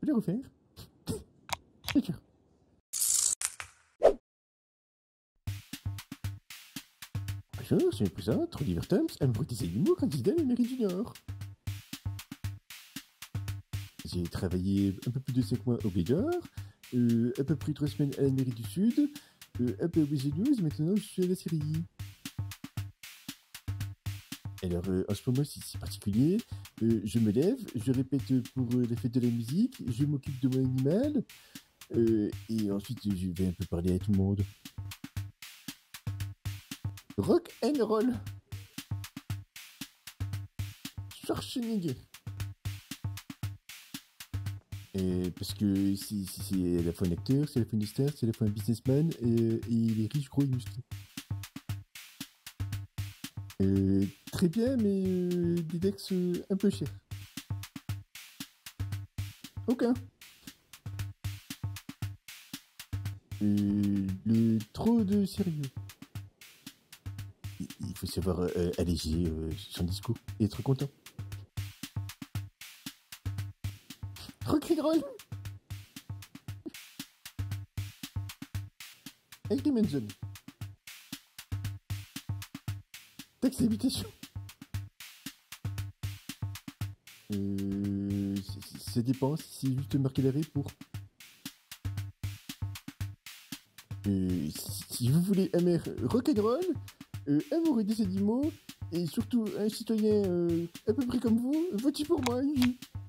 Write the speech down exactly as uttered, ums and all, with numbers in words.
peux les refaire? D'accord. Bonjour, je me présente, Oliver Thumbs, un brutisé d'humour candidat à la mairie du Nord. J'ai travaillé un peu plus de cinq mois au Bédard, euh, à peu près trois semaines à la mairie du Sud, euh, un peu au B G News, et maintenant je suis à la série. Alors, euh, en ce moment, c'est particulier. Euh, je me lève, je répète pour euh, la fête de la musique, je m'occupe de mon animal, euh, et ensuite je vais un peu parler à tout le monde. Rock and roll. Schwarzenegger. Euh, parce que c'est à la fois un acteur, c'est à la fois une star, c'est à la fois un businessman, euh, et il est riche, gros et musclé. Euh, très bien, mais euh, des decks euh, un peu chers. Aucun. Euh, le trop de sérieux. Il, il faut savoir euh, alléger euh, son discours et être content. Rock'n'roll. Avec les Manson. Taxe d'habitation. Euh, ça dépend si c'est juste marqué l'arrêt pour. Euh, si, si vous voulez un maire rock'n'roll, euh, amoureux des animaux, et surtout un citoyen euh, à peu près comme vous, votez pour moi.